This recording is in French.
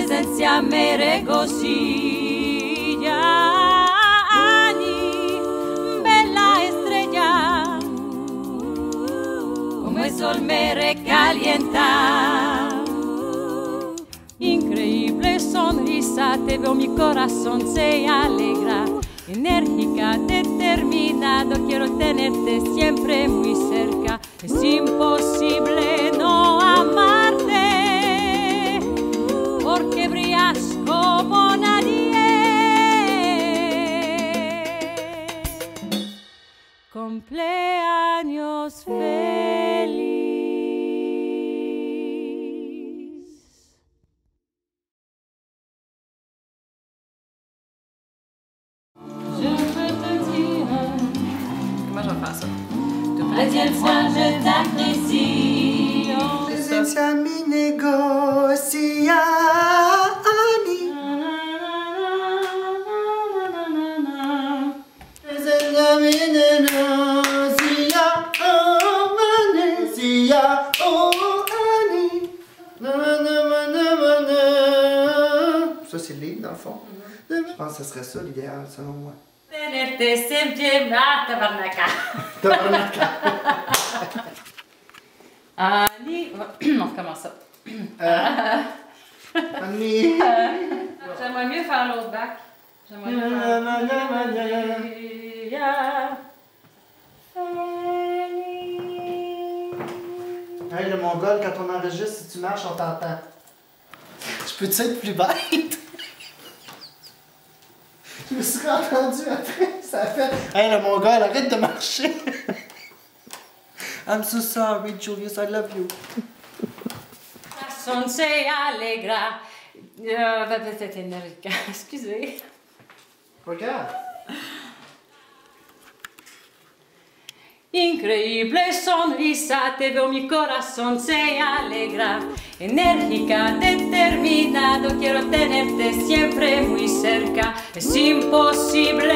presencia me regocija. Ani, bella estrella, como el sol me recalienta. Increíble sonrisa, te veo, mi corazón se alegra. Enérgica, determinado, quiero tenerte siempre muy cerca. Es imposible no amarte, porque brillas como nadie. Cumpleaños feliz. Moi, je vais faire ça. Presencia je t'apprécie. Presencia mi negocia. Ani. Presencia mi negocia. Oh, Anesia. Oh, Ani. Ça, c'est le livre, dans le fond. Je pense que ce serait ça l'idéal, selon moi. Tenerte siempre, tabarnaka. Tabarnaka. Ani, on recommence ça. Ani. J'aimerais mieux faire l'autre bac. J'aimerais mieux faire. Hey, le mongol, quand on enregistre, si tu marches, on t'entend. Je peux-tu être plus bête? Je me suis entendu après, ça a fait. Hey, le mongol, arrête de marcher! I'm so sorry, Julius, I love you. Son se alegra. Va peut-être énergique. Excusez. Regarde. Increíble sonrisa, te veo, mi corazón se alegra. Enérgica, determinado, quiero tenerte siempre muy cerca. Es imposible